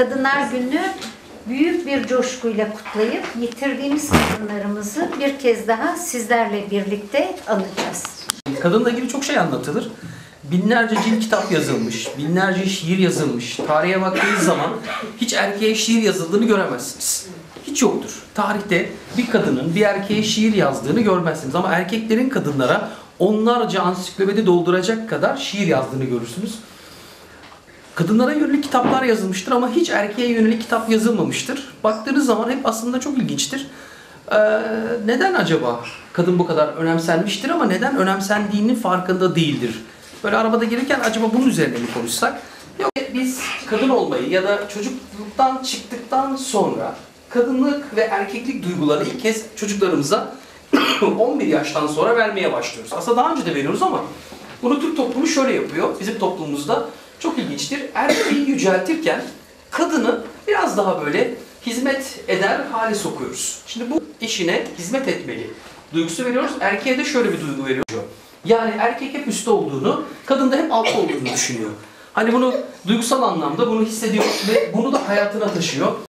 Kadınlar Günü büyük bir coşkuyla kutlayıp yitirdiğimiz kadınlarımızı bir kez daha sizlerle birlikte anacağız. Kadınla ilgili çok şey anlatılır. Binlerce cilt kitap yazılmış, binlerce şiir yazılmış. Tarihe baktığınız zaman hiç erkeğe şiir yazıldığını göremezsiniz. Hiç yoktur. Tarihte bir kadının bir erkeğe şiir yazdığını görmezsiniz. Ama erkeklerin kadınlara onlarca ansiklopedi dolduracak kadar şiir yazdığını görürsünüz. Kadınlara yönelik kitaplar yazılmıştır ama hiç erkeğe yönelik kitap yazılmamıştır. Baktığınız zaman hep aslında çok ilginçtir. Neden acaba kadın bu kadar önemsenmiştir ama neden önemsendiğinin farkında değildir? Böyle arabada gelirken acaba bunun üzerine mi konuşsak? Yok, biz kadın olmayı ya da çocukluktan çıktıktan sonra kadınlık ve erkeklik duygularını ilk kez çocuklarımıza 11 yaştan sonra vermeye başlıyoruz. Aslında daha önce de veriyoruz ama bunu Türk toplumu şöyle yapıyor. Bizim toplumumuzda çok ilginçtir. Erkeği yüceltirken kadını biraz daha böyle hizmet eder hale sokuyoruz. Şimdi bu eşine hizmet etmeli duygusu veriyoruz. Erkeğe de şöyle bir duygu veriyoruz. Yani erkek hep üstte olduğunu, kadın da hep altta olduğunu düşünüyor. Hani bunu duygusal anlamda bunu hissediyor ve bunu da hayatına taşıyor.